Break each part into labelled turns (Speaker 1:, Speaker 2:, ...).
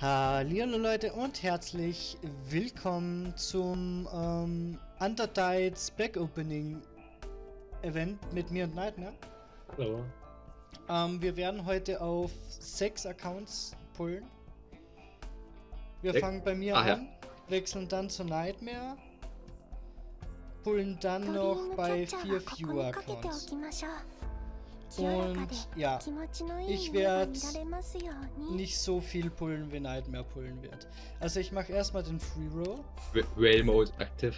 Speaker 1: Hallihallo Leute und herzlich willkommen zum Undertides Back Opening Event mit mir und Nightmare.
Speaker 2: Hallo.
Speaker 1: Wir werden heute auf 6 Accounts pullen. Wir fangen bei mir an, wechseln dann zu Nightmare, pullen dann noch bei 4 Viewer Accounts. Und ja, ich werde nicht so viel pullen, wie Nightmare pullen wird. Also ich mache erstmal den Free Roll.
Speaker 2: Rail Mode aktiv.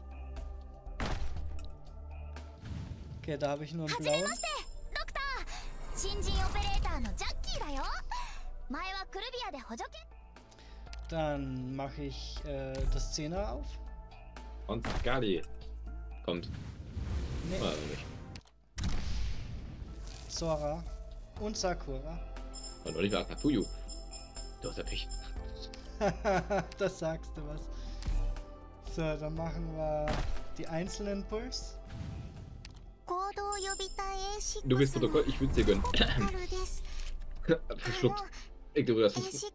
Speaker 1: Okay, da habe ich nur einen blauen. Dann mache ich das 10er auf.
Speaker 2: Und Skadi kommt.
Speaker 1: Nee.
Speaker 2: Also nicht.
Speaker 1: Sora und Sakura.
Speaker 2: Und Oliver Akafuyu. Du hast ja Pech.
Speaker 1: Das sagst du was. So, dann machen wir die einzelnen Pulls.
Speaker 2: Du bist Protokoll, ich würde dir gönnen. Verschluckt. Ich glaube, das ist.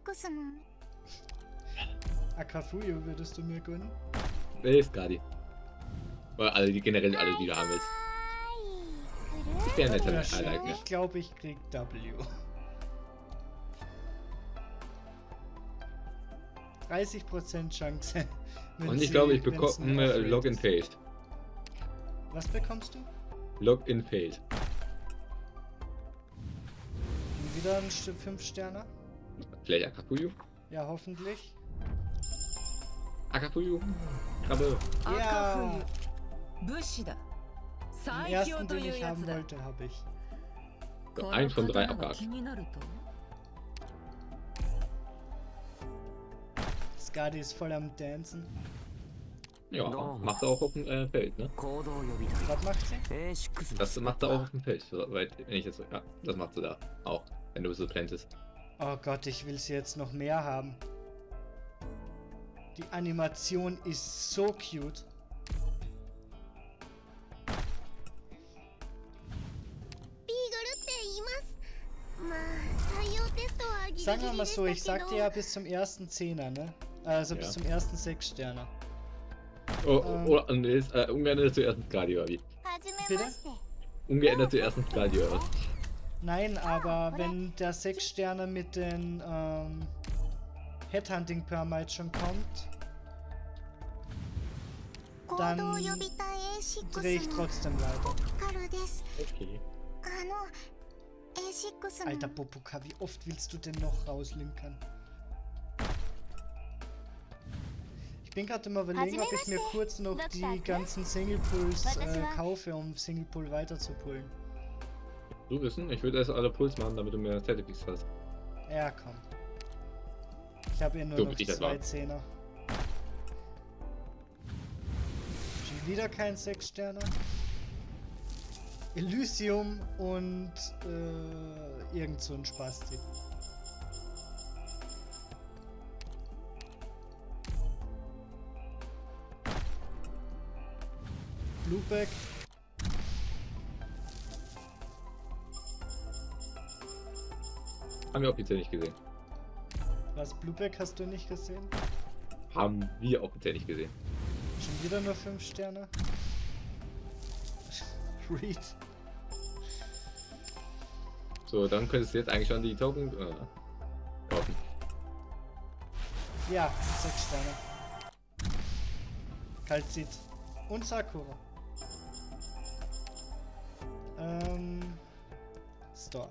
Speaker 1: Akafuyu würdest du mir gönnen?
Speaker 2: Nee, Skadi. Oder alle, die generell alle, die du haben willst. Ich wäre netter als Alter.
Speaker 1: Ich glaube, ich krieg W. 30% Chance.
Speaker 2: Und ich glaube, ich bekomme Login Failed.
Speaker 1: Was bekommst du?
Speaker 2: Login Failed.
Speaker 1: Und wieder ein 5 Sterne?
Speaker 2: Vielleicht Akafuyu?
Speaker 1: Ja, hoffentlich.
Speaker 2: Akafuyu. Krabbe.
Speaker 1: Ja! Den ersten, den ich haben wollte, habe ich.
Speaker 2: So, 1 von 3 abgehakt.
Speaker 1: Skadi ist voll am Dancen.
Speaker 2: Ja, macht sie auch auf dem Feld, ne?
Speaker 1: Was macht sie?
Speaker 2: Das macht sie auch auf dem Feld, soweit wenn ich jetzt. Ja, das macht sie da auch, wenn du so plantest.
Speaker 1: Oh Gott, ich will sie jetzt noch mehr haben. Die Animation ist so cute. Sagen wir mal so, ich sagte ja bis zum ersten 10er, ne? Also bis zum ersten 6 Sterne.
Speaker 2: Oder ungeändert zuerst ein Skadi, oder wie?
Speaker 1: Bitte?
Speaker 2: Ungeändert zuerst ein Skadi, oder was?
Speaker 1: Nein, aber wenn der 6 Sterne mit den Headhunting Permite schon kommt, dann drehe ich trotzdem weiter.
Speaker 2: Okay.
Speaker 1: Alter Popoka, wie oft willst du denn noch rauslinkern? Ich bin gerade immer überlegen, ob ich mir kurz noch die ganzen Single Pulls kaufe, um Single Pull weiter zu pullen.
Speaker 2: Du wissen, ich würde erst alle Puls machen, damit du mehr Statistics hast.
Speaker 1: Ja, komm. Ich habe nur noch 2 Zehner. Schon wieder kein 6 Sterne. Elysium und irgend so ein Spasti. Blueback.
Speaker 2: Haben wir offiziell nicht gesehen.
Speaker 1: Was, Blueback hast du nicht gesehen?
Speaker 2: Haben wir offiziell nicht gesehen.
Speaker 1: Schon wieder nur 5 Sterne? Read.
Speaker 2: So, dann könntest du jetzt eigentlich schon die Token kaufen.
Speaker 1: Ja, 6 Sterne. Kalzit. Und Sakura. Store.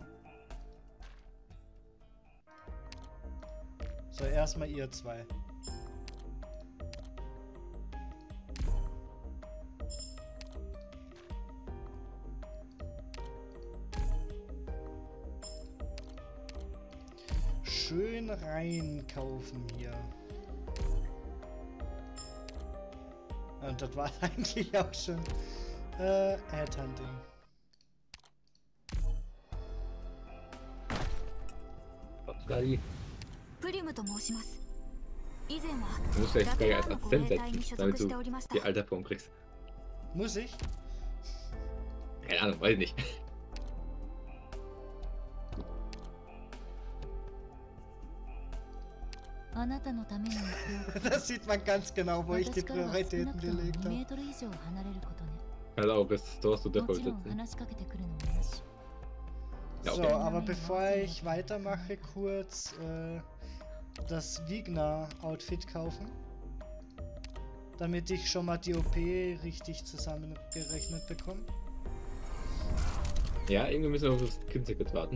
Speaker 1: So, erstmal ihr 2. Schön reinkaufen hier. Und das war eigentlich auch schon Headhunting.
Speaker 2: Skadi. Du musst vielleicht Skadi als Assistent setzen, damit du die Alterform kriegst.
Speaker 1: Muss ich?
Speaker 2: Keine Ahnung, weiß ich nicht.
Speaker 1: Das sieht man ganz genau, wo ich die Prioritäten gelegt habe.
Speaker 2: Also auch, so hast du Depot sitzen. Ja,
Speaker 1: So,
Speaker 2: okay.
Speaker 1: aber bevor ich weitermache, kurz das Wigner-Outfit kaufen. Damit ich schon mal die OP richtig zusammengerechnet bekomme.
Speaker 2: Ja, irgendwie müssen wir auf das Kind-Ticket warten.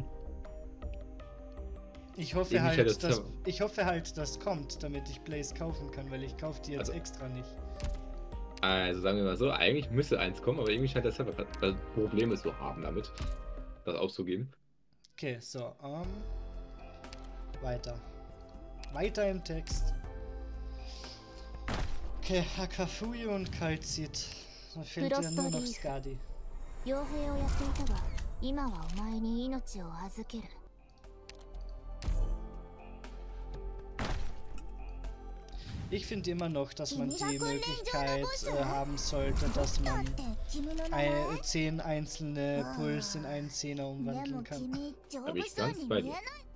Speaker 1: Ich hoffe halt, das kommt, damit ich Blaze kaufen kann, weil ich kaufe die jetzt extra nicht.
Speaker 2: Also sagen wir mal so, eigentlich müsste eins kommen, aber irgendwie scheint der Server gerade Probleme zu haben damit, das auszugeben.
Speaker 1: Okay, so, weiter. Weiter im Text. Okay, Hakafuyu und Kalzit. Da fehlt ja nur noch Skadi. Ich finde immer noch, dass man die Möglichkeit haben sollte, dass man 10 einzelne Puls in einen 10er umwandeln kann.
Speaker 2: Da bin ich ganz bei dir.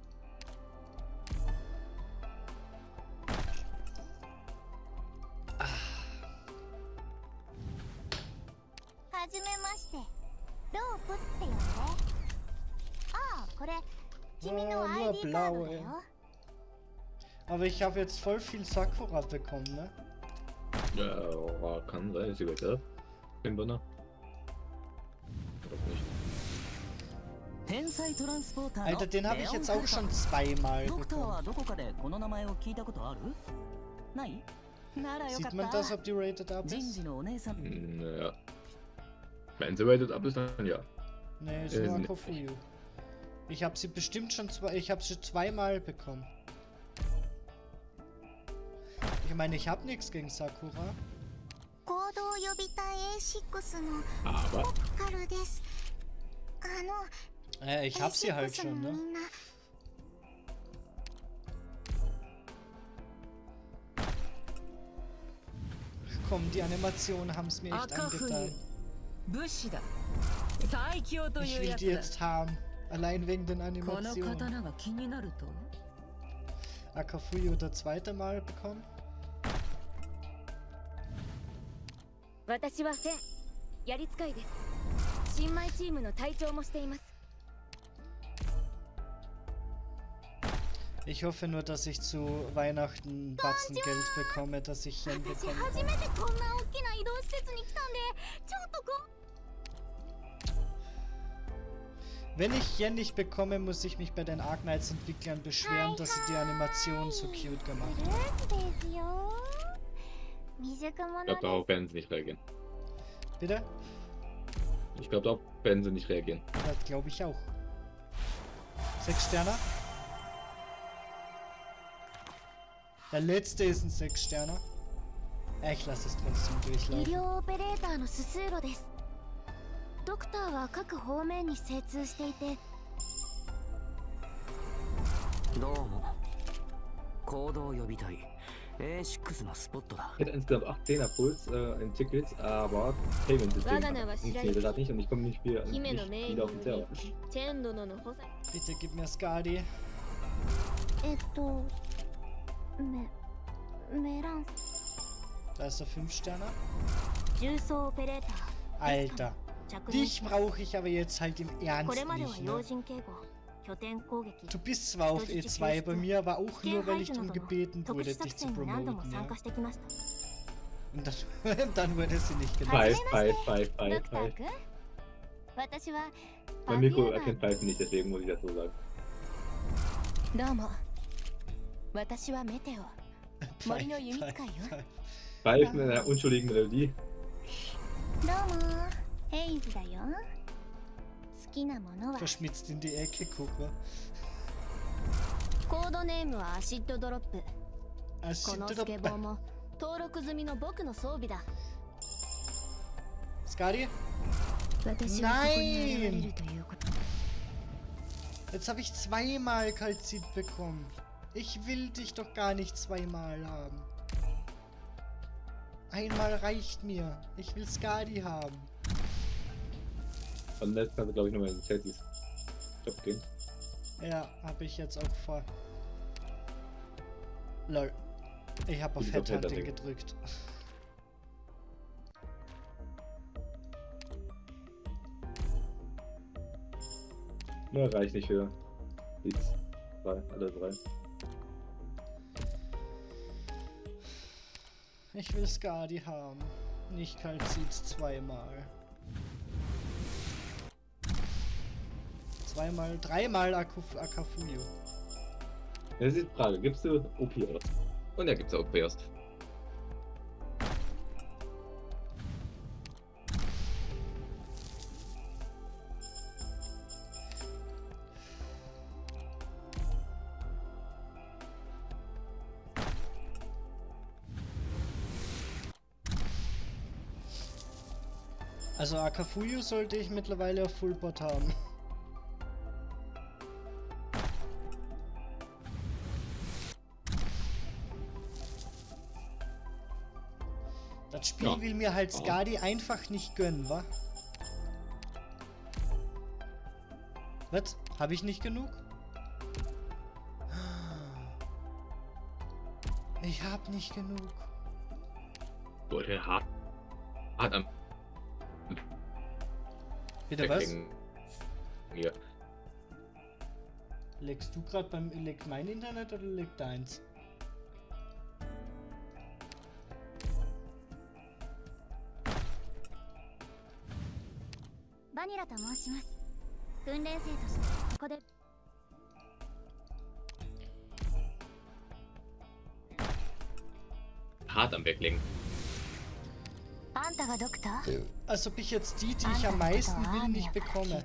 Speaker 1: Nur blaue. Aber ich habe jetzt voll viel Sakura bekommen, ne?
Speaker 2: Ja, kann sein, ist egal. Den Banner.
Speaker 1: Alter, den habe ich jetzt auch schon zweimal bekommen. Sieht man das, ob die rated up ist?
Speaker 2: Naja. Wenn sie rated up ist, dann ja.
Speaker 1: Ne, ist nur Hakafuyu. Ich habe sie bestimmt schon zweimal bekommen. Ich meine, ich habe nichts gegen Sakura.
Speaker 2: Aber
Speaker 1: ich hab sie halt schon, ne? Komm, die Animationen haben es mir echt angetan. Ich will die jetzt haben. Allein wegen den Animationen. Hakafuyu das zweite Mal bekommen. Ich hoffe nur, dass ich zu Weihnachten Batzen Geld bekomme, dass ich Yen bekomme. Wenn ich Yen nicht bekomme, muss ich mich bei den Arknights-Entwicklern beschweren, dass sie die Animation so cute gemacht haben.
Speaker 2: ich glaube, darauf werden sie nicht reagieren.
Speaker 1: Bitte?
Speaker 2: Ich glaube, darauf werden sie nicht reagieren.
Speaker 1: Das glaube ich auch. 6 Sterne. Der letzte ist ein 6 Sterne. Ich lasse es trotzdem durchlaufen.
Speaker 2: Ich hätte insgesamt 8 10er Puls in Tickets, aber Payment-System funktioniert gerade nicht und ich komme nicht wieder auf den Server.
Speaker 1: Bitte gib mir Skadi. Da ist der 5 Sterne. Alter. Dich brauche ich aber jetzt halt im Ernst nicht, ne? Du bist zwar auf E2 bei mir, aber auch nur, weil ich darum gebeten wurde, dich zu promoten, ja? Und dann wurde sie nicht genannt.
Speaker 2: Five. Mein Mikro erkennt Five nicht, deswegen muss ich das so sagen. Five in einer unschuldigen Melodie.
Speaker 1: Verschmitzt in die Ecke, guck mal. Skadi? Nein! Jetzt habe ich zweimal Kalzit bekommen. Ich will dich doch gar nicht zweimal haben. Einmal reicht mir. Ich will Skadi haben.
Speaker 2: Und jetzt kannst du, glaube ich, nochmal in den Celtics Job gehen.
Speaker 1: Ja, habe ich jetzt auch vor. Lol. Ich habe auf
Speaker 2: Wieso fällt das
Speaker 1: Headhunting
Speaker 2: Ding?
Speaker 1: gedrückt.
Speaker 2: Na, reicht nicht für die zwei, alle drei.
Speaker 1: Ich will Skadi haben. Nicht Kalzit zweimal. Dreimal Akafuyu.
Speaker 2: Das ist die Frage, gibst du OP aus? Und er gibt's OP aus.
Speaker 1: Also Akafuyu sollte ich mittlerweile auf Fullbot haben. Das Spiel
Speaker 2: Ja.
Speaker 1: will mir halt Skadi einfach nicht gönnen, wa? Was? Habe ich nicht genug? Ich hab nicht genug.
Speaker 2: Wurde hart am
Speaker 1: Bitte was?
Speaker 2: Wegklicken. Hier.
Speaker 1: Legst du gerade leckt mein Internet oder leckt deins?
Speaker 3: Vanilla と申します。訓練生としてここで
Speaker 2: Hart am Weglegen.
Speaker 3: あんたがドクター？
Speaker 1: Als ob ich jetzt die ich am meisten will, nicht bekomme.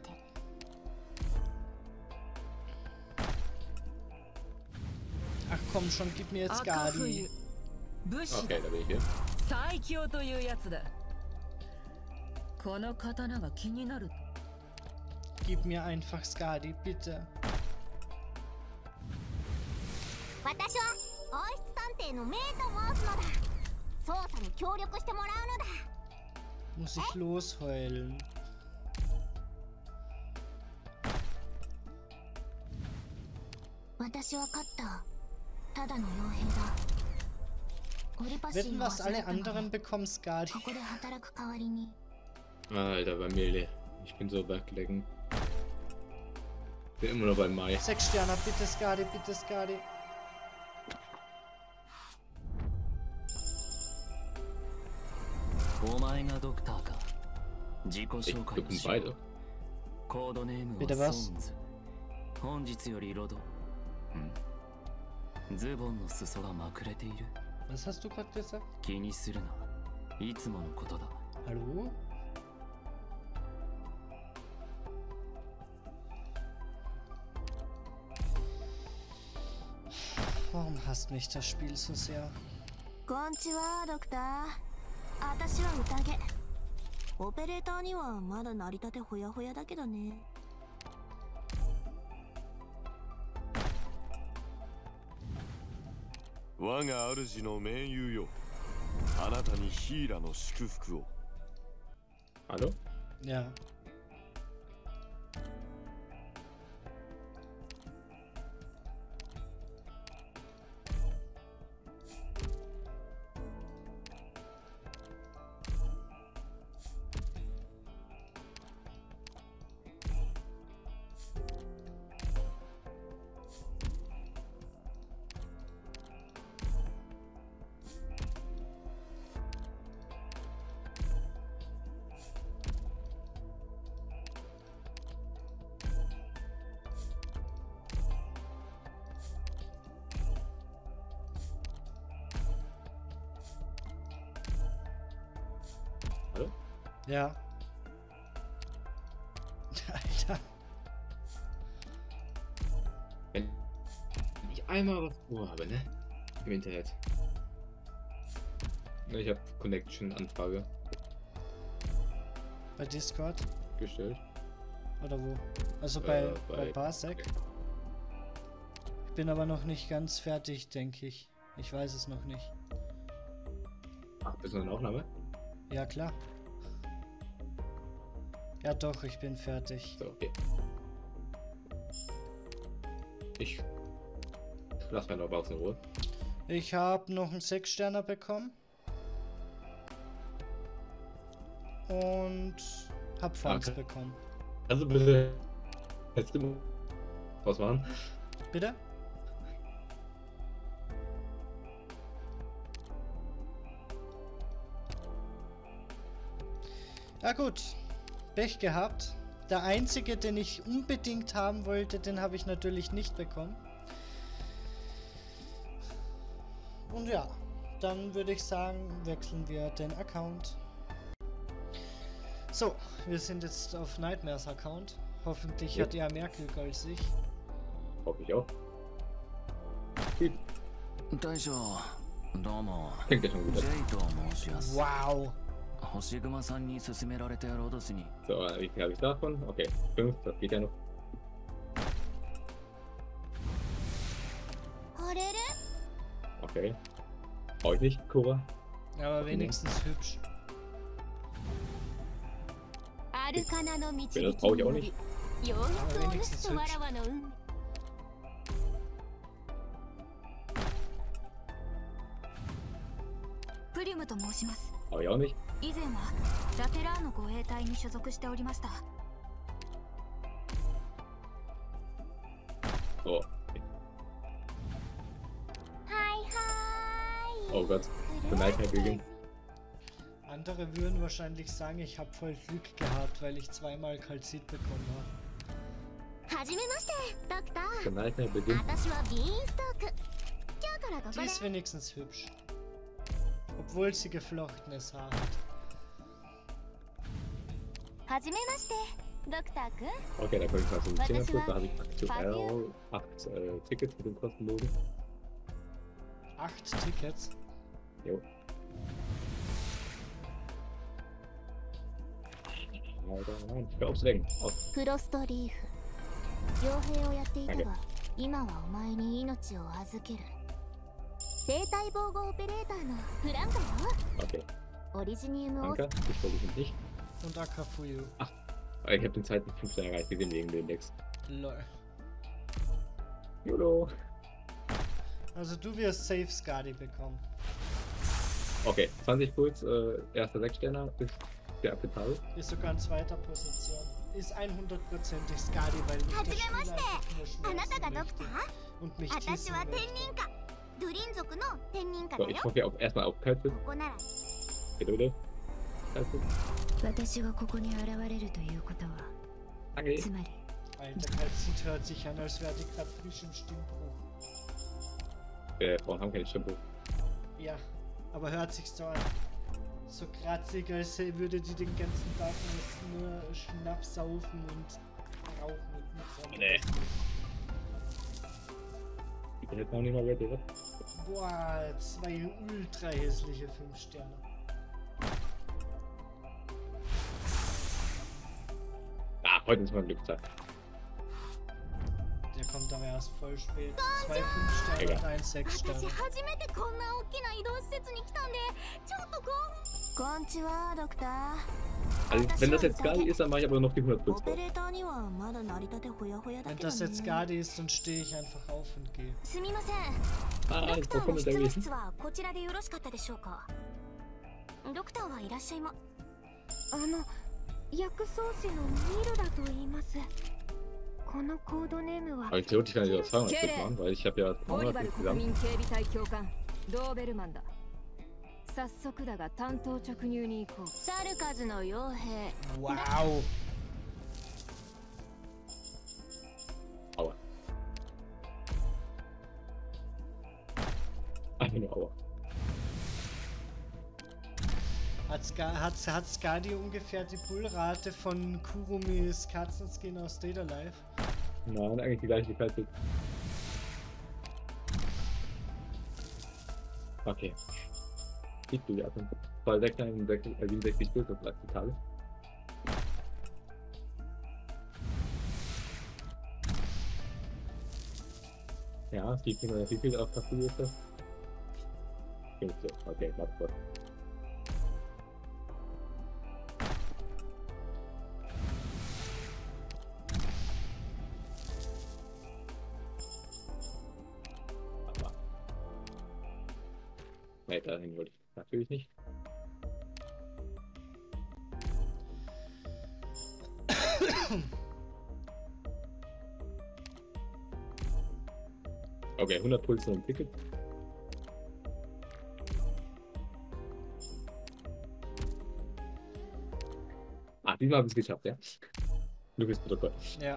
Speaker 1: Ach komm schon, gib mir jetzt Skadi.
Speaker 2: Okay, da bin ich hier.
Speaker 4: 最強というやつだ。この刀が気になる。
Speaker 1: Gib mir einfach Skadi, bitte.
Speaker 3: 私は王室探偵のメイと申すのだ。捜査に協力してもらうのだ。
Speaker 1: Muss ich losheulen?
Speaker 3: 私は勝った。ただの傭兵だ。オリパシ
Speaker 1: Wetten
Speaker 3: ーを
Speaker 1: was
Speaker 3: 預
Speaker 1: alle
Speaker 3: かったの
Speaker 1: anderen
Speaker 3: で
Speaker 1: bekommen Skadi.
Speaker 3: ここで働く代わりに
Speaker 2: Alter, bei mir, ich bin so weglegen. Bin immer noch beim Mai.
Speaker 1: 6 Sterne, bitte Skadi, bitte Skadi.
Speaker 5: お前がドクターか。自己
Speaker 2: Ich
Speaker 5: 紹介を
Speaker 2: bekomme
Speaker 5: しよ
Speaker 2: beide.
Speaker 5: う。コードネーム
Speaker 1: Bitte
Speaker 5: は
Speaker 1: was?
Speaker 5: ソーンズ。本日よりロド。ズボンの裾がまくれている。
Speaker 1: Was hast du gerade gesagt?
Speaker 5: 気にするな。いつものことだ。
Speaker 1: Hallo? Warum hasst mich das Spiel so sehr?
Speaker 3: こんちはドクター。私は宴。オペレーターにはまだ成り立てほやほやだけどね。
Speaker 6: 我が主の盟友よ。あなたにヒーラの祝福を。
Speaker 2: Hallo?
Speaker 1: Ja.
Speaker 2: Hallo?
Speaker 1: Ja. Alter.
Speaker 2: Wenn ich einmal was vorhabe, ne? Im Internet. Ich habe Connection-Anfrage
Speaker 1: Bei Discord?
Speaker 2: gestellt.
Speaker 1: Oder wo? Also bei
Speaker 2: bei-
Speaker 1: Parsec? Ich bin aber noch nicht ganz fertig, denke ich. Ich weiß es noch nicht.
Speaker 2: Ach, bist du in Aufnahme?
Speaker 1: Ja, klar. Ja doch, ich bin fertig.
Speaker 2: So, okay. Ich lass meine Box in Ruhe.
Speaker 1: Ich habe noch einen 6-Sterner bekommen. Und hab Fonds
Speaker 2: Okay.
Speaker 1: bekommen.
Speaker 2: Also bitte jetzt was machen?
Speaker 1: Bitte? Ja gut, Pech gehabt. Der einzige, den ich unbedingt haben wollte, den habe ich natürlich nicht bekommen. Und ja, dann würde ich sagen, wechseln wir den Account. So, wir sind jetzt auf Nightmares Account. Hoffentlich
Speaker 2: Ja.
Speaker 1: hat er mehr Glück als ich.
Speaker 2: Hoffe ich auch.
Speaker 5: 大将どうも
Speaker 2: Klingt ja schon
Speaker 5: ジ
Speaker 2: gut.
Speaker 5: ェイと申します。
Speaker 1: Wow!
Speaker 5: 星熊さんに勧められてロドスに
Speaker 2: So, wie viel habe ich davon? Okay, 5, das geht ja noch.
Speaker 3: あれれ
Speaker 2: Okay. Brauche ich nicht, Cora.
Speaker 1: Aber wenigstens hübsch.
Speaker 3: アルカナの導き
Speaker 2: Ja, das brauche ich auch
Speaker 3: に
Speaker 2: nicht.
Speaker 3: ようやく
Speaker 1: Aber
Speaker 3: お主
Speaker 1: wenigstens
Speaker 3: とわ
Speaker 1: hübsch.
Speaker 3: らわの運命プリムと申します。
Speaker 2: Brauche ich auch nicht.
Speaker 3: 以前はラテラーの護衛隊に所属しておりました。
Speaker 2: So.
Speaker 3: はいはーい。
Speaker 2: Oh Gott. The Nightmare beginnt.
Speaker 1: Andere würden wahrscheinlich sagen, ich habe voll Glück gehabt, weil ich zweimal Kalzit bekommen habe.
Speaker 3: はじめまして、ドクタ
Speaker 2: The
Speaker 3: ー。
Speaker 2: Nightmare beginnt.
Speaker 3: 私はビーンストーク。今日からここ
Speaker 1: Die
Speaker 3: で。
Speaker 1: ist wenigstens hübsch. Obwohl sie geflochtenes Haar hat.
Speaker 3: はじめまして、ドクターくん。
Speaker 2: Okay, da komme ich mal zum Thema
Speaker 3: Was
Speaker 2: kurz.
Speaker 3: ist
Speaker 2: Da habe ich aktuell
Speaker 3: Fabio?
Speaker 2: 8 Tickets mit dem kostenlosen.
Speaker 1: 8 Tickets.
Speaker 2: Jo. Alter, nein, ich hör auf zu denken. Aus.
Speaker 3: フロストリーフ。傭兵をやっていたが、今はお前に命を預ける。生体防護オペレーターのフランカよ。
Speaker 2: Okay,
Speaker 3: オリジニウムを
Speaker 2: danke. Ich versuche nicht.
Speaker 1: Und Akafuyu.
Speaker 2: Ich habe den zweiten 5 erreicht, wir sind wegen dem Index.
Speaker 1: Lol.
Speaker 2: YOLO.
Speaker 1: Also du wirst safe Skadi bekommen.
Speaker 2: Okay, 20 Puls, erster 6-Sterner ist sehr akzeptabel.
Speaker 1: Ist sogar in zweiter Position. Ist 100%ig Skadi, weil mich das Spiel einfach nur
Speaker 3: あなたが
Speaker 1: schmerzen
Speaker 3: ドクタ
Speaker 1: möchte
Speaker 3: ー？
Speaker 1: und mich
Speaker 3: 私
Speaker 1: teasen
Speaker 3: は天
Speaker 1: möchte.
Speaker 3: 人家。ドリン族の天人家
Speaker 2: So,
Speaker 3: だ
Speaker 2: ich
Speaker 3: よ。
Speaker 2: hoffe auf, erstmal auf Kaltwitz.
Speaker 3: ここなら。
Speaker 2: Gedulde. Kaltwitz.
Speaker 3: 私がここに現れるということは、
Speaker 2: Danke.
Speaker 3: つまり
Speaker 1: Alter, Kalzit hört sich an, als wäre die gerade frisch im Stimmbruch.
Speaker 2: Frauen haben keine Shampoo.
Speaker 1: Ja, aber hört sich so an. So kratzig, als würde die den ganzen Tag nur Schnaps saufen und rauchen und nichts anderes.
Speaker 2: Nee. Ich bin jetzt noch nicht mal ready, oder?
Speaker 1: Boah, 2 ultra hässliche 5 Sterne.
Speaker 2: Ah, heute ist mein Glückstag.
Speaker 1: Der kommt aber erst voll spät. 2 5 Sterne
Speaker 2: Egal.
Speaker 1: und 1 6 Sterne.
Speaker 3: 私初めてこんな大きな移動施設に来たんでちょっと興奮こんちはドクター
Speaker 2: Also, wenn das jetzt Skadi ist, dann mache ich aber noch die 100 Puls
Speaker 3: オペ
Speaker 2: drauf.
Speaker 3: レーターにはまだ成り立てほやほやだ
Speaker 1: Wenn
Speaker 3: けど
Speaker 1: das jetzt
Speaker 3: ね
Speaker 1: Skadi ist, dann stehe ich einfach auf und gehe.
Speaker 3: すみません
Speaker 2: Ah,
Speaker 3: ド
Speaker 2: ich
Speaker 3: クター
Speaker 2: brauche
Speaker 3: の
Speaker 2: eine
Speaker 3: 執務
Speaker 2: Daily.
Speaker 3: 室はこちらでよろしかったでしょうかドクターはいらっしゃいま薬草師のミルだと言いますこのコードネームは
Speaker 2: Aber theoretisch kann ich das 200 Puls
Speaker 4: Kere.
Speaker 2: machen, weil ich habe ja
Speaker 4: オリ
Speaker 2: 200
Speaker 4: バル
Speaker 2: Puls
Speaker 4: 国
Speaker 2: zusammen.
Speaker 4: 民警備隊教官ドーベルマンだ。早速だが担当直入に行こう。
Speaker 3: サルカズの傭兵
Speaker 1: Wow!
Speaker 2: Aua. Einfach nur Aua.
Speaker 1: Hat Skadi ungefähr die Bullrate von Kurumis Katzenskin aus Data Life?
Speaker 2: Nein, eigentlich die gleiche Kaltwitz. Okay. Siehst du ja schon. 2 6 67 Puls, das ist akzeptabel. Ja, wie viel auf Kaffee ist das? 15. Okay, warte kurz. Nein, dahin wollte ich natürlich nicht. Okay, 100 Puls und ein Ticket. Ah, diesmal habe ich es geschafft, ja? Du bist Protokoll.
Speaker 1: Ja.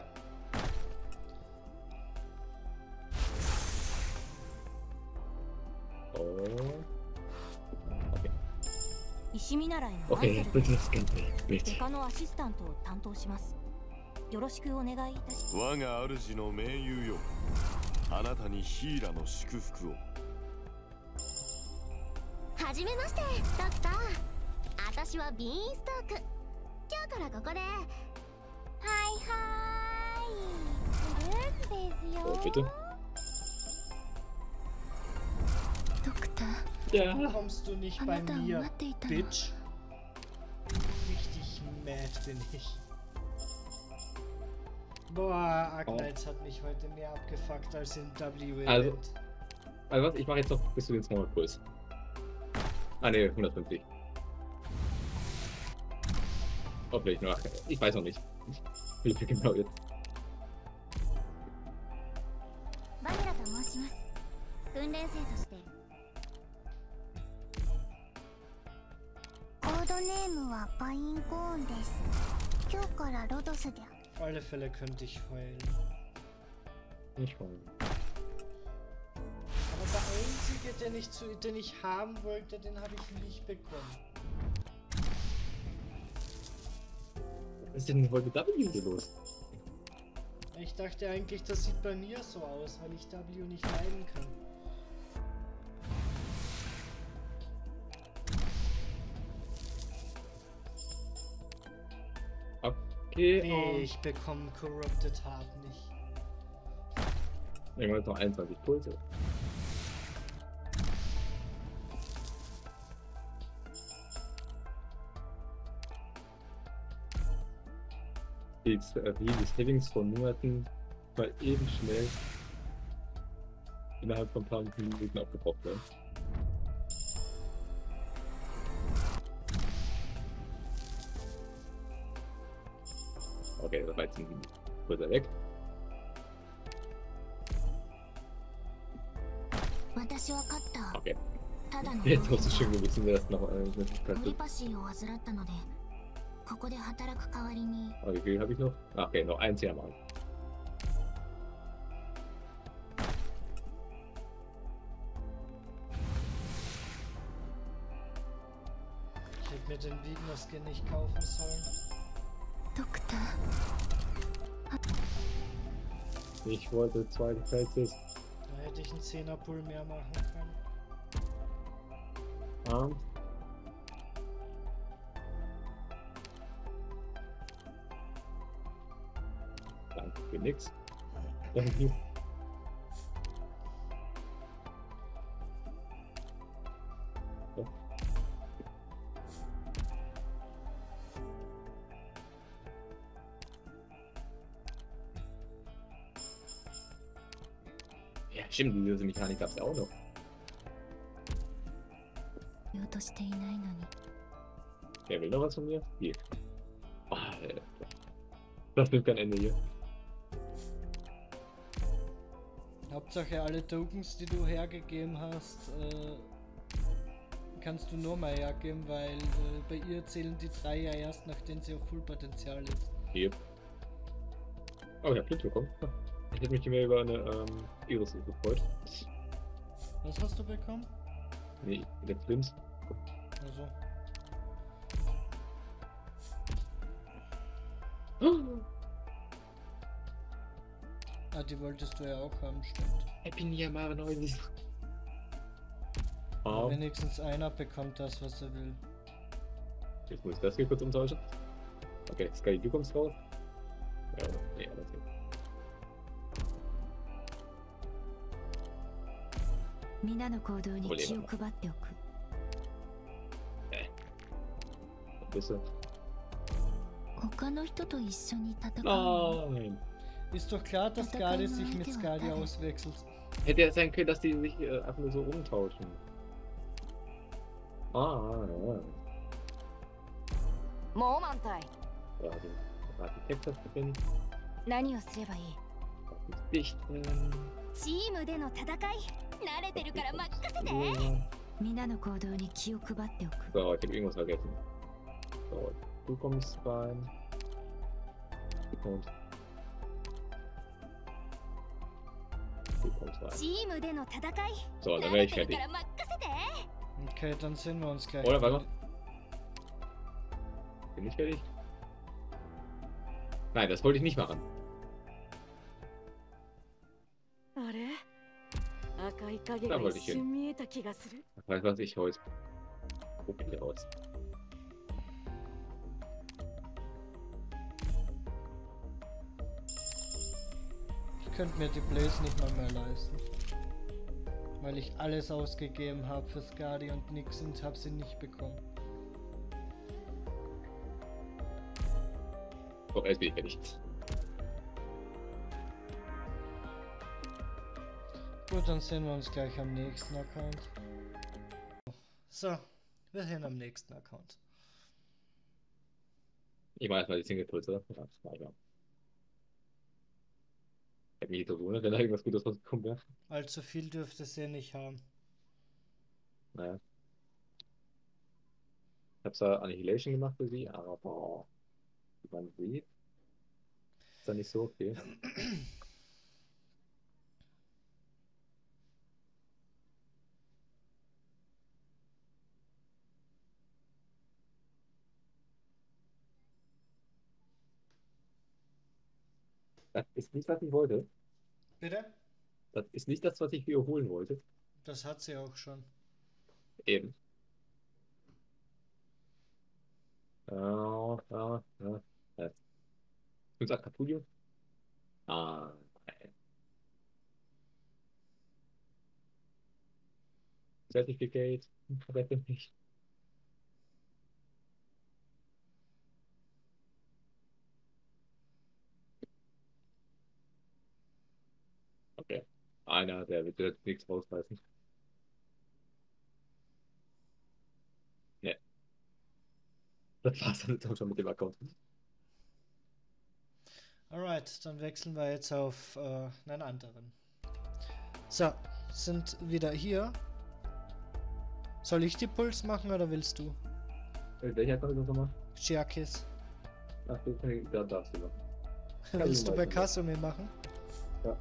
Speaker 2: Oh. Okay.
Speaker 3: 石見習いのアン
Speaker 2: Okay,
Speaker 3: セル
Speaker 2: bitte das Ganze.
Speaker 3: デ
Speaker 2: Bitte.
Speaker 3: カのアシスタントを担当します。よろしくお願いいたします。
Speaker 6: 我が主の盟友よ、あなたにヒーラの祝福を。
Speaker 3: はじめまして、ドクター。私はビーンストーク。今日からここで。はいはーい。来るんですよ。
Speaker 2: Oh, bitte.
Speaker 3: ドクター。
Speaker 2: Ja.
Speaker 1: Kommst du nicht bei mir, Bitch? Richtig mad bin ich. Boah, Agnites hat mich heute mehr abgefuckt als im W-Event.
Speaker 2: Also was? Ich mache jetzt noch bis zu den 200 Puls. Ah ne, 150. Hoffentlich noch. Ich weiß noch nicht. Wie viel genau jetzt.
Speaker 3: バニラと申します。訓練生として。コードネームはパインコーンです。今日からロドスで。
Speaker 1: Auf alle Fälle könnte ich heulen.
Speaker 2: Nicht heulen.
Speaker 1: Aber der einzige, den ich haben wollte, den habe ich nicht bekommen.
Speaker 2: Was ist denn heute W los?
Speaker 1: Ich dachte eigentlich, das sieht bei mir so aus, weil ich W nicht leiden kann.
Speaker 2: Okay.
Speaker 1: Ich bekomme Corrupted Heart nicht.
Speaker 2: Irgendwann noch 21 Pulse. Dieses Healings von Monaten mal eben schnell innerhalb von ein paar Minuten abgebraucht werden. Okay, das war jetzt ein Pulser weg.
Speaker 3: 私は勝った。
Speaker 2: Okay.
Speaker 3: ただの
Speaker 2: Jetzt musst du schon wissen, wer das noch
Speaker 3: オ
Speaker 2: Möglichkeit
Speaker 3: リ
Speaker 2: gibt.
Speaker 3: パシーを患ったので、ここで働く代わりに。
Speaker 2: Oh, wie viel habe ich noch? Ah, okay, noch ein Zehnermal.
Speaker 1: Ich hätte mir den Wigner-Skin nicht kaufen sollen.
Speaker 3: ドクター。
Speaker 2: Ich wollte zweite Feldzis.
Speaker 1: Da hätte ich einen 10er-Pull mehr machen können.
Speaker 2: Arm. Danke für nix. Danke. Ja, stimmt, diese Mechanik gab es ja auch noch.
Speaker 3: 言おうとしていないのに。
Speaker 2: Wer will noch was von mir? Hier. Oh, das nimmt kein Ende hier.
Speaker 1: Hauptsache alle Tokens, die du hergegeben hast, kannst du nur mal hergeben, weil bei ihr zählen die 3 ja erst, nachdem sie auf Fullpotenzial ist.
Speaker 2: Hier. Oh, ich hab Glück bekommen. Ich hätte mich mehr über eine Iris gefreut.
Speaker 1: Was hast du bekommen?
Speaker 2: Nee, der Flims.
Speaker 1: Also. Ah, die wolltest du ja auch haben, stimmt.
Speaker 2: Happy New Year, 90.
Speaker 1: Ja, wenigstens einer bekommt das, was er will.
Speaker 2: Jetzt muss ich das hier kurz umtauschen. Okay, Sky, du kommst raus. Ja, nee, alles gut.
Speaker 3: 皆の行動に気を配っておく。
Speaker 2: Bist du?
Speaker 3: 他の人と一緒に戦う。
Speaker 2: Nein!
Speaker 1: Ist doch klar, dass Gali sich mit Skadi auswechselt.
Speaker 2: Hätte ja sein können, dass die sich einfach nur so umtauschen.
Speaker 4: もう満タイ。
Speaker 2: Ja, den Architekt das drin.
Speaker 3: 何をすればいい？
Speaker 2: Dichten.
Speaker 3: チームでの戦い慣れてるから任せて。皆の行動に気を配っておく。
Speaker 2: So, ich habe irgendwas vergessen. So, du kommst rein. Und du kommst rein.
Speaker 3: チームでの戦い
Speaker 2: So, dann
Speaker 3: 慣
Speaker 2: wäre
Speaker 3: れ
Speaker 2: ich
Speaker 3: てるか
Speaker 2: fertig.
Speaker 3: ら任せて。
Speaker 1: Okay, dann sehen wir uns gleich.
Speaker 2: Oder, warte mal. Bin ich fertig? Nein, das wollte ich nicht machen.
Speaker 4: あれ赤い影
Speaker 2: Da
Speaker 4: が
Speaker 2: wollte
Speaker 4: 一
Speaker 2: ich hin.
Speaker 4: 瞬見えた気がする。
Speaker 2: Weißt du was, ich hau jetzt. Guck hier raus.
Speaker 1: Ich könnte mir die Blaze nicht mal mehr leisten. Weil ich alles ausgegeben habe für Skadi und nix und habe sie nicht bekommen.
Speaker 2: Doch, erst bin ich fertig.
Speaker 1: Gut, dann sehen wir uns gleich am nächsten Account. So, wir sehen am nächsten Account.
Speaker 2: Ich mache erstmal die Single-Pulse, oder? Ja, das war egal. Ich hätte mich nicht so gewundert, wenn da irgendwas Gutes rausgekommen wäre.
Speaker 1: Allzu viel dürfte sie nicht haben.
Speaker 2: Naja. Ich habe zwar Annihilation gemacht für sie, aber boah, wie man sieht, ist da nicht so viel. Das ist nicht, was ich wollte.
Speaker 1: Bitte?
Speaker 2: Das ist nicht das, was ich wiederholen wollte.
Speaker 1: Das hat sie auch schon.
Speaker 2: Eben. Ja. Und sagt Capullo? Ah, nein. Certificate. Rette mich. Okay. Einer, der wird jetzt nichts rausreißen. Ne. Das war's dann jetzt auch schon mit dem Account.
Speaker 1: Alright, dann wechseln wir jetzt auf einen anderen. So, sind wieder hier. Soll ich die Puls machen oder willst du?
Speaker 2: Welcher Account ist das nochmal?
Speaker 1: Chiakis.
Speaker 2: Ach, da darfst du noch.
Speaker 1: Willst du bei Kasumi machen?
Speaker 2: Ja.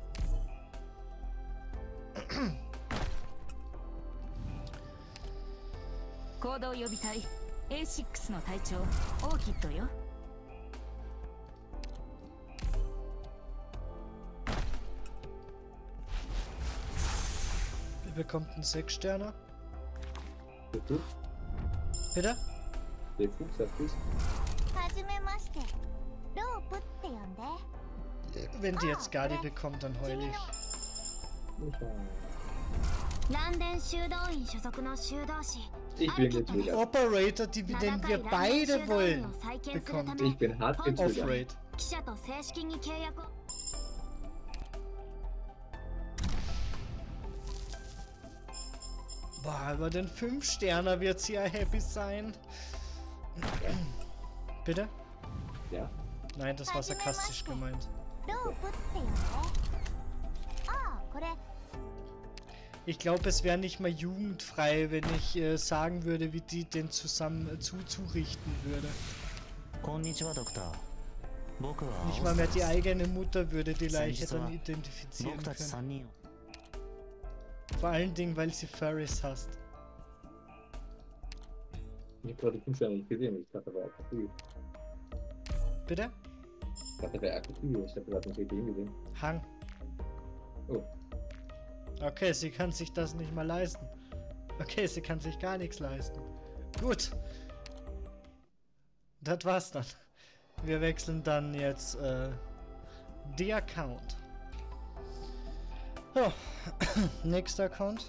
Speaker 4: 行動予備隊 A6 の隊長オーキッドよ。
Speaker 1: Wer bekommt einen 6-Sterner?
Speaker 2: Der Fuchs?
Speaker 1: Bitte?
Speaker 2: Der Fuchs, der Fuchs.
Speaker 3: はじめましてロープって呼んで。
Speaker 1: Wenn die jetzt Skadi bekommt, dann heul ich.
Speaker 3: 南電修道院所属の修道士
Speaker 2: Ich bin jetzt wieder.
Speaker 1: Operator, den wir beide wollen, bekommt
Speaker 2: Ich bin hart gezögert.
Speaker 1: Off-Raid.
Speaker 3: 記者と正式に契約を。
Speaker 1: Boah, über den 5-Sterner wird sie ja happy sein. Bitte?
Speaker 2: Ja.
Speaker 1: Nein, das war sarkastisch gemeint.
Speaker 3: ロープって呼んで。ああ、これ
Speaker 1: Ich glaube, es wäre nicht mal jugendfrei, wenn ich sagen würde, wie die den zusammen zurichten würde.
Speaker 5: こんにちはドクター。僕は
Speaker 1: Nicht mal mehr die eigene Mutter würde die Leiche dann identifizieren
Speaker 5: 僕たち
Speaker 1: können.
Speaker 5: 3人を
Speaker 1: Vor allen Dingen, weil sie Furries hasst.
Speaker 2: Ich habe gerade 5 Jahre nicht gesehen. Ich dachte, er wäre Akkuyo.
Speaker 1: Bitte?
Speaker 2: Ich dachte, er wäre Akkuyo. Ich habe gerade nicht gesehen.
Speaker 1: Hang.
Speaker 2: Oh.
Speaker 1: Okay, sie kann sich das nicht mal leisten. Okay, sie kann sich gar nichts leisten. Gut. Das war's dann. Wir wechseln dann jetzt die Account. So. Nächster Account.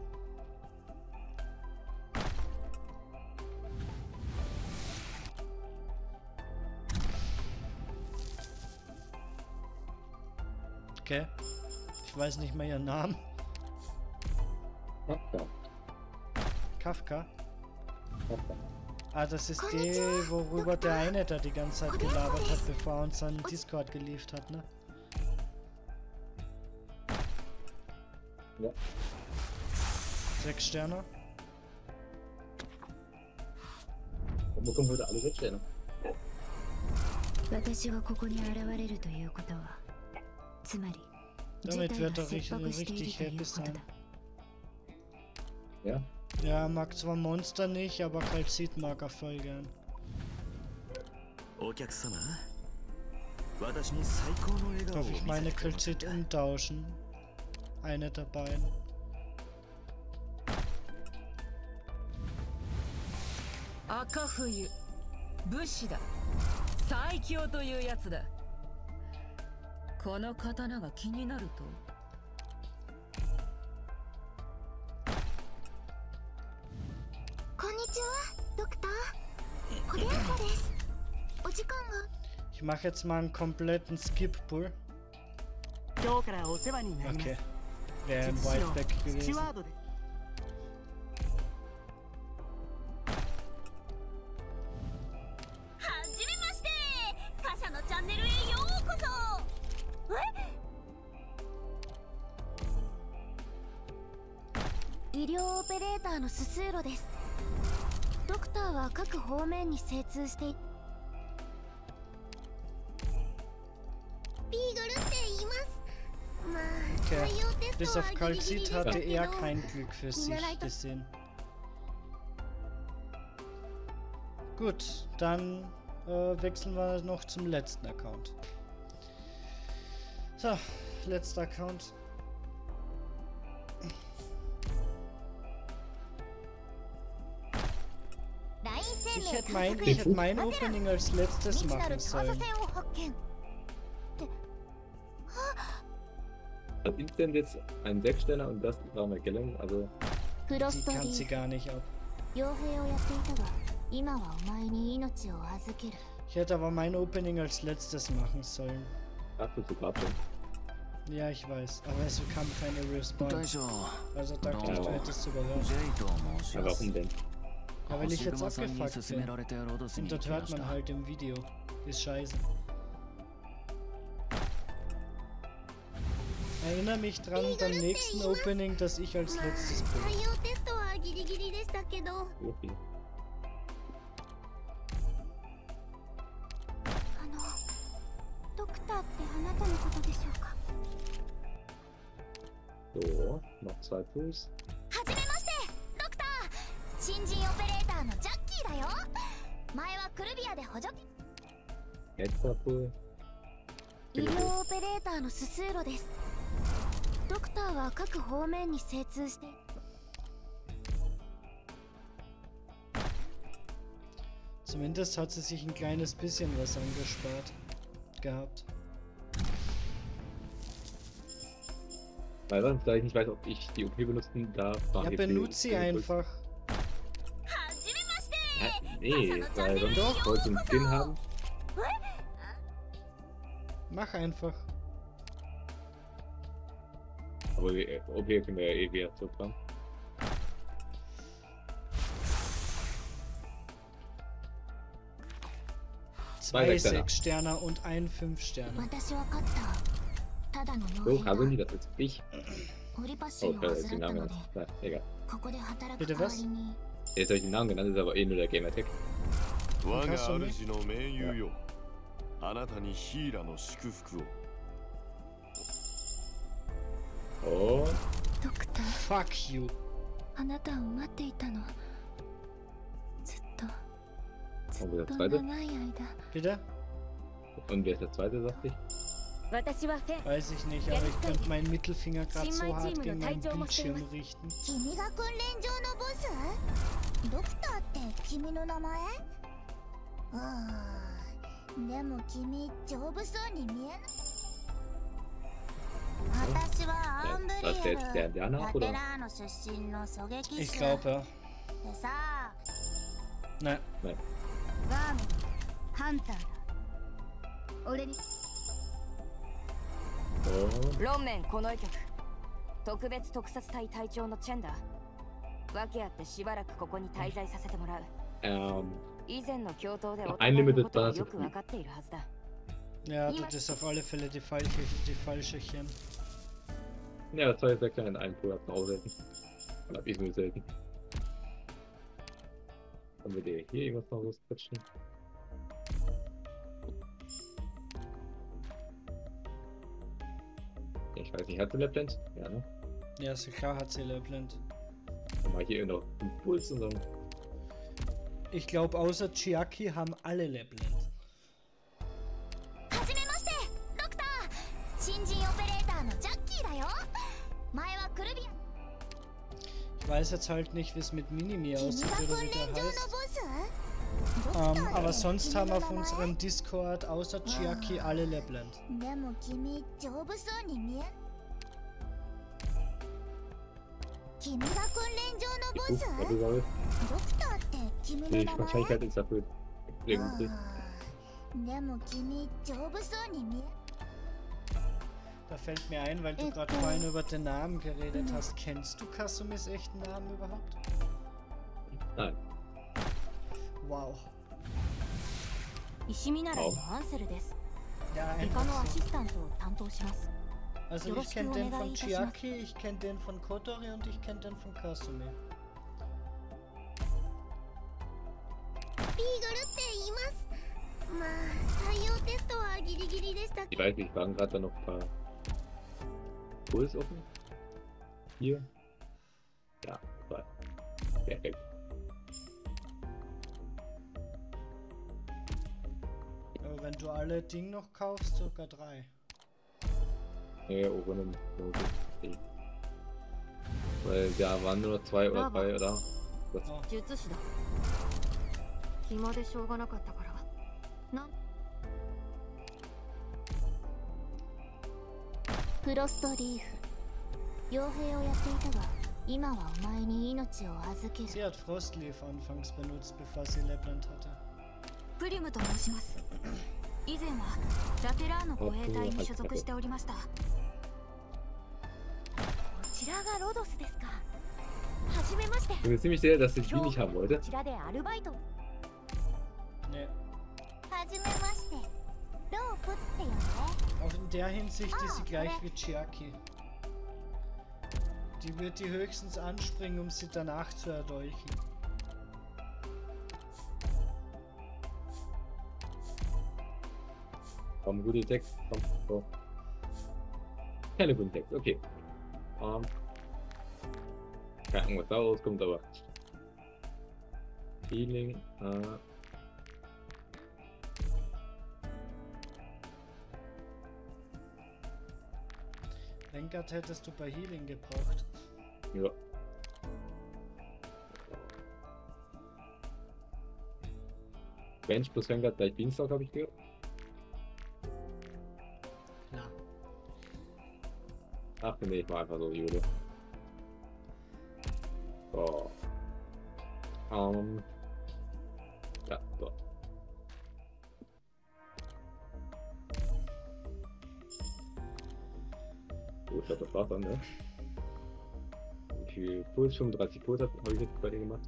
Speaker 1: Okay. Ich weiß nicht mehr ihren Namen.
Speaker 2: Kafka.
Speaker 1: Kafka. Ah, das ist die, worüber der eine da die ganze Zeit gelabert hat, bevor er uns seinen Discord geliefert hat, ne?
Speaker 2: Ja.
Speaker 1: 6 Sterne.
Speaker 2: Und wir kommen heute alle 6 Sterne.
Speaker 3: 私がここに現れるということは、つまり
Speaker 1: Damit
Speaker 3: 事態
Speaker 1: wird
Speaker 3: が
Speaker 1: er
Speaker 3: 切迫してい
Speaker 1: richtig
Speaker 3: るという
Speaker 1: happy
Speaker 3: こと
Speaker 1: sein.
Speaker 3: だ。
Speaker 2: Ja?
Speaker 1: Ja, mag zwar Monster nicht, aber Kalzit mag er voll gern.
Speaker 5: お客様、私に最高の笑顔を
Speaker 1: Darf
Speaker 5: 見
Speaker 1: ich
Speaker 5: せ
Speaker 1: meine
Speaker 5: てくれません
Speaker 1: Kalzit
Speaker 5: か
Speaker 1: umtauschen? Eine der beiden.
Speaker 4: Akafuyu 武士だ。最強というやつだ。この刀が気になると。
Speaker 3: こんにちは、ドクター。お電話です。お時間が。
Speaker 1: Ich mache jetzt mal einen kompletten Skip-Pull.
Speaker 7: 今日からお世話になります。
Speaker 1: Okay. Wäre ein
Speaker 7: 術師の
Speaker 1: Whiteback
Speaker 7: スチュ
Speaker 1: gewesen.
Speaker 7: ワードです。
Speaker 3: はじめまして。他社のチャンネルへようこそ。医療オペレーターのススーロです。ドクターは各方面に精通してい。ビーグルって言います。まあ、
Speaker 1: Okay.
Speaker 3: 採用テ
Speaker 1: Bis
Speaker 3: スト
Speaker 1: auf
Speaker 3: はギリギリ
Speaker 1: Kalzit
Speaker 3: でした
Speaker 1: hatte
Speaker 3: け
Speaker 1: er
Speaker 3: ど。
Speaker 1: kein Glück für sich gesehen. Gut, dann wechseln wir noch zum letzten Account. So, letzter Account. Ich hätte mein Opening als letztes machen sollen.
Speaker 2: Hat Instant jetzt einen 6 Sterne und das war Magellan, also.
Speaker 3: Die
Speaker 1: Die kann sie gar nicht ab. Ich hätte aber mein Opening als letztes machen sollen.
Speaker 2: Ach, du gerade schon.
Speaker 1: Ja, ich weiß, aber es kam keine
Speaker 5: 大
Speaker 1: Response.
Speaker 5: 将、
Speaker 1: Also dachte ich, du hättest überhört.
Speaker 5: ジェイと申し
Speaker 2: Ja,
Speaker 5: ます
Speaker 2: warum denn?
Speaker 1: Ja, weil ich
Speaker 5: 星
Speaker 1: jetzt
Speaker 5: 熊さんに
Speaker 1: abgefuckt
Speaker 5: 勧め
Speaker 1: bin.
Speaker 5: られてロドス
Speaker 1: Und
Speaker 5: に行
Speaker 1: das
Speaker 5: きま
Speaker 1: hört
Speaker 5: し
Speaker 1: man
Speaker 5: た。
Speaker 1: halt im Video. Ist scheiße. Erinnere mich dran beim nächsten Opening, dass ich als letztes bin.
Speaker 3: 採用テストはギリギリでしたけど。
Speaker 2: Okay.
Speaker 3: ドクターってあなたのことでしょうか。
Speaker 2: So, noch 2 Fuß.
Speaker 3: はじめまして、ドクター。新人オペレーターのジャッキーだよ。前はクルビアで補助。
Speaker 2: Extra Pull.
Speaker 3: 医療オペレーターのススーロです。ドクターは各方面に精通して。
Speaker 1: Zumindest hat sie sich ein kleines bisschen was angespart gehabt.
Speaker 2: Weil sonst, da ich nicht weiß, ob ich die OP benutzen darf.
Speaker 1: Ja, benutze sie einfach.
Speaker 2: Nee, weil sonst
Speaker 1: Doch.
Speaker 2: wollte ich einen Skin haben.
Speaker 1: Mach einfach.
Speaker 2: Aber OP können wir ja eh wieder zurückfahren.
Speaker 1: Zwei 6 Sterne und ein 5 Sterne.
Speaker 2: So, haben die das jetzt ich?
Speaker 3: オリパシー
Speaker 2: Oh,
Speaker 3: を
Speaker 2: da
Speaker 3: 患
Speaker 2: ist die
Speaker 3: った
Speaker 2: Name
Speaker 3: ので
Speaker 2: genannt. Na, egal.
Speaker 3: ここで働く
Speaker 1: Bitte
Speaker 3: 代わ
Speaker 1: was?
Speaker 3: りに。
Speaker 2: Jetzt habe ich den Namen genannt, ist aber eh nur der Gamertag.
Speaker 6: 我が主の盟友よ、あなたにヒーラの祝福を。
Speaker 2: Und
Speaker 3: ドクター、
Speaker 1: Fuck you.
Speaker 3: あなたを待っていたの。ずっと
Speaker 2: Und wer
Speaker 3: と
Speaker 2: ist der zweite?
Speaker 3: 長い間。
Speaker 1: Bitte?
Speaker 2: Und wer ist der zweite, sagte ich?
Speaker 3: 私はフェン。
Speaker 1: Weiß ich nicht, aber ich könnte meinen Mittelfinger gerade so hart gegen meinen Bildschirm richten.
Speaker 3: 君が訓練場のボス？ドクターって君の名前？でも君丈夫そうに見えない。私はアンブリエル、ラテラーノ出身の狙撃手。
Speaker 1: Ich glaube ja.
Speaker 3: でさ、
Speaker 1: Ne,
Speaker 3: ワーム、ハンターだ。俺に。
Speaker 2: Und
Speaker 4: 論面この医局特別特撮隊隊長のチェンだ。訳あってしばらくここに滞在させてもらう。
Speaker 2: Unlimited war das so viel.
Speaker 1: Ja, das ist auf alle Fälle die falsche Chem.
Speaker 2: Ja, das war jetzt sehr klein, ein Pool hat auch selten. Oder ich nur selten. Können wir dir hier irgendwas noch losquetschen? Ich weiß nicht, hat sie Lapland? Ja, ne?
Speaker 1: Ja, ist klar, hat sie Lapland.
Speaker 2: Dann mach ich hier noch einen Puls und dann.
Speaker 1: Ich glaube, außer Chiaki haben alle Lapland. Ich weiß jetzt halt nicht, wie es mit Minimi aussieht oder wie der heißt. Aber sonst haben auf unserem Discord außer Chiaki alle Lapland.
Speaker 2: Die Wahrscheinlichkeit ist dafür irgendwie.
Speaker 1: Da fällt mir ein, weil du gerade vorhin über den Namen geredet hast. Kennst du Kasumis echten Namen überhaupt?
Speaker 2: Nein.
Speaker 1: Wow. Ja, einfach so. Also ich kenne den von Chiaki, ich kenne den von Kotori und ich kenne den von Kasumi.
Speaker 2: Ich weiß nicht, waren gerade da noch ein paar Puls offen? Hier? Ja, 2. Perfekt.
Speaker 1: Aber wenn du alle Dinge noch kaufst, sogar 3.
Speaker 2: Ja, oben im weil da waren nur 2 oder 3 oder? Das
Speaker 1: Sie hat Frostleaf anfangs benutzt, bevor sie Lapland hatte.
Speaker 2: Ich bin mir ziemlich sicher, dass ich die nicht haben wollte.
Speaker 1: Nee. Auch in der Hinsicht ist sie gleich wie Chiaki. Die wird die höchstens anspringen, um sie danach zu erdolchen.
Speaker 2: Komm, gute Text. Komm, so. Keine guten Text, okay. Keine Ahnung, was da rauskommt, aber. Healing.
Speaker 1: Vanguard hättest du bei Healing gebraucht.
Speaker 2: Ja. Bench plus Vanguard gleich Beanstalk, habe ich gehört.
Speaker 1: Na.
Speaker 2: Ach nee, ich war einfach so Jude. So. Ja, so. Gut, ich glaube, das war's dann, ne? Wie viel Puls? 35 Puls habe ich jetzt bei dir gemacht.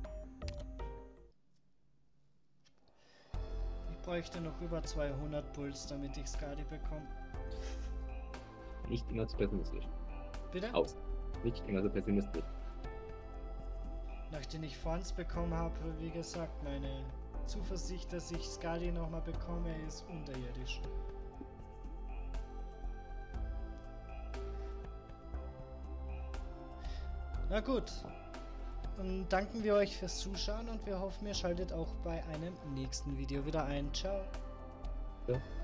Speaker 1: Ich bräuchte noch über 200 Puls, damit ich Skadi bekomme.
Speaker 2: Nicht immer zu pessimistisch.
Speaker 1: Bitte?
Speaker 2: Aus. Nicht immer so pessimistisch.
Speaker 1: Nachdem ich Fonts bekommen habe, wie gesagt, meine Zuversicht, dass ich Skadi nochmal bekomme, ist unterirdisch. Na gut, dann danken wir euch fürs Zuschauen und wir hoffen, ihr schaltet auch bei einem nächsten Video wieder ein. Ciao.
Speaker 2: Ja.